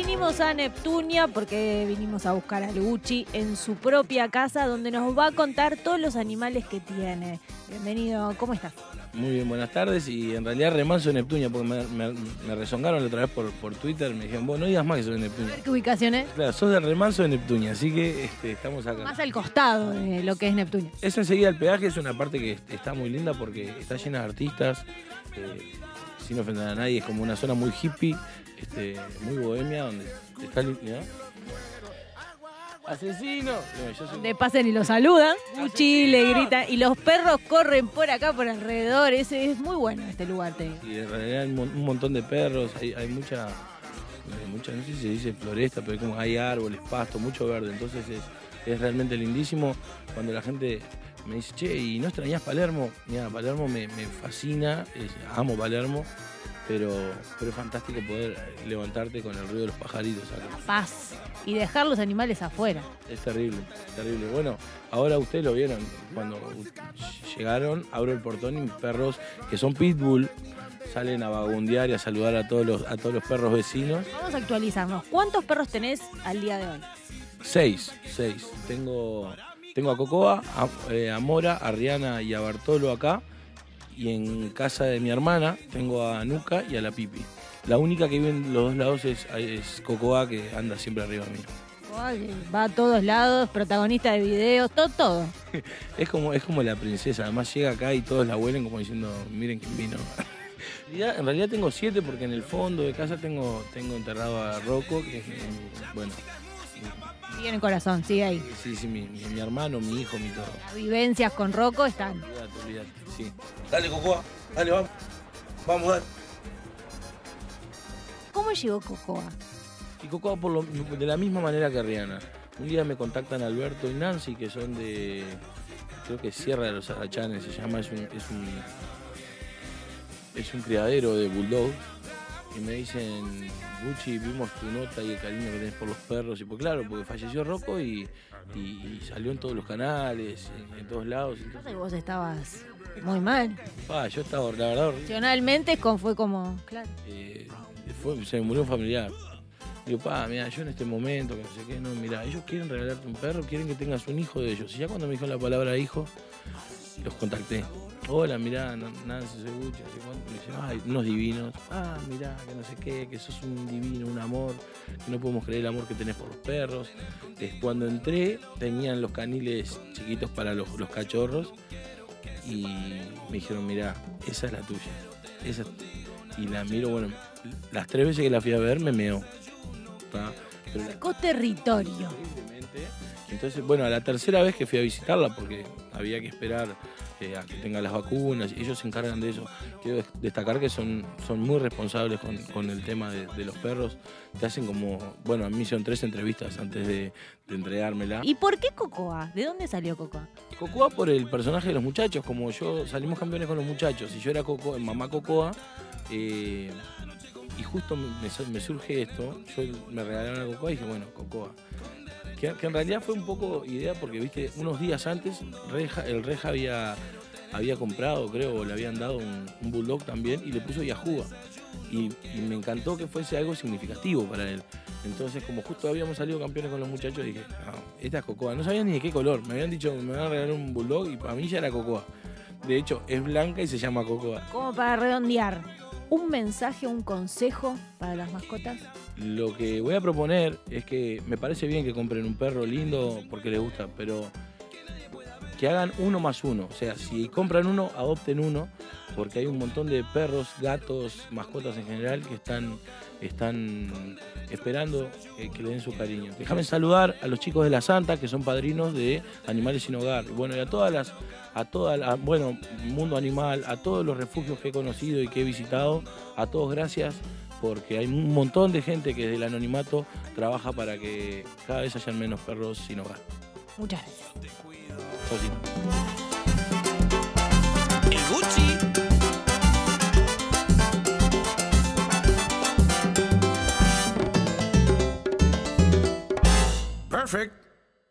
Vinimos a Neptunia porque vinimos a buscar al Gucci en su propia casa, donde nos va a contar todos los animales que tiene. Bienvenido, ¿cómo estás? Muy bien, buenas tardes. Y en realidad remanso de Neptunia, porque me rezongaron la otra vez por Twitter. Me dijeron, vos no digas más que sos de Neptunia. ¿Qué ubicación es? Claro, sos del remanso de Neptunia, así que estamos acá. Más al costado de lo que es Neptunia. Es enseguida el peaje, es una parte que está muy linda porque está llena de artistas. Sin ofender a nadie, es como una zona muy hippie, muy bohemia, donde está limpia. ¡Asesino! Donde pasen y lo saludan, Gucci le grita, y los perros corren por acá, por alrededor. Es muy bueno este lugar, te digo. Y en realidad hay un montón de perros, hay mucha, no sé si se dice floresta, pero hay árboles, pasto, mucho verde, entonces es realmente lindísimo. Cuando la gente me dice, che, ¿y no extrañás Palermo? Mira, Palermo me fascina, amo Palermo, pero es fantástico poder levantarte con el ruido de los pajaritos acá. Paz. Y dejar los animales afuera. Es terrible, terrible. Bueno, ahora ustedes lo vieron, cuando llegaron, abro el portón y mis perros, que son pitbull, salen a vagabundear y a saludar a todos los perros vecinos. Vamos a actualizarnos. ¿Cuántos perros tenés al día de hoy? 6. Tengo a Cocoa, a Mora, a Rihanna y a Bartolo acá. Y en casa de mi hermana tengo a Nuca y a la Pipi. La única que vive en los dos lados es Cocoa, que anda siempre arriba mío. Ay, va a todos lados, protagonista de videos, todo. Es como la princesa, además llega acá y todos la huelen como diciendo, miren quién vino. En realidad tengo 7 porque en el fondo de casa tengo enterrado a Rocco, que es, bueno... Sigue en el corazón, sigue ahí. Sí, mi hermano, mi hijo, mi todo. Las vivencias con Rocco están. Olvídate, sí. Dale, Cocoa, dale, vamos. Vamos, dale. ¿Cómo llegó Cocoa? Y Cocoa de la misma manera que Rihanna. Un día me contactan Alberto y Nancy, que son de, creo que Sierra de los Arachanes, se llama, es un criadero de bulldog. Y me dicen, Gucci, vimos tu nota y el cariño que tenés por los perros. Y pues claro, porque falleció Rocco y salió en todos los canales, en todos lados. Entonces vos estabas muy mal. Yo estaba, la verdad... Emocionalmente fue como, claro. Se me murió un familiar. Digo, mira, yo en este momento, que no sé qué, no, mira, ellos quieren regalarte un perro, quieren que tengas un hijo de ellos. Y ya cuando me dijo la palabra hijo, los contacté. Hola, mirá, Nancy, soy Gucci, no sé cuánto. Me dicen, ay, unos divinos. Mirá, que no sé qué, que sos un divino, un amor, que no podemos creer el amor que tenés por los perros. Cuando entré, tenían los caniles chiquitos para los cachorros. Y me dijeron, mirá, esa es la tuya. Y la miro, bueno, las 3 veces que la fui a ver me meó. Sacó territorio. Entonces, bueno, a la tercera vez que fui a visitarla, porque había que esperar a que tenga las vacunas, y ellos se encargan de eso. Quiero destacar que son muy responsables con el tema de los perros. Te hacen como, bueno, a mí me hicieron 3 entrevistas antes de entregármela. ¿Y por qué Cocoa? ¿De dónde salió Cocoa? Cocoa por el personaje de los muchachos, como yo salimos campeones con los muchachos, y yo era mamá Cocoa, y justo me surge esto, yo me regalaron a Cocoa y dije, bueno, Cocoa. Que en realidad fue un poco idea porque, viste, unos días antes el Reja había comprado, creo, o le habían dado un bulldog también y le puso Yahoo. Y me encantó que fuese algo significativo para él. Entonces, como justo habíamos salido campeones con los muchachos, dije, no, esta es Cocoa. No sabía ni de qué color. Me habían dicho que me van a regalar un bulldog y para mí ya era Cocoa. De hecho, es blanca y se llama Cocoa. Como para redondear, ¿un mensaje, un consejo para las mascotas? Lo que voy a proponer es que me parece bien que compren un perro lindo porque les gusta, pero que hagan 1 más 1. O sea, si compran uno, adopten uno, porque hay un montón de perros, gatos, mascotas en general que están esperando que le den su cariño. Déjame saludar a los chicos de la Santa, que son padrinos de Animales Sin Hogar. Bueno, y bueno, Mundo Animal, a todos los refugios que he conocido y que he visitado, a todos gracias, porque hay un montón de gente que desde el anonimato trabaja para que cada vez hayan menos perros sin hogar. Muchas gracias. Chaucito. El Gucci. Perfect.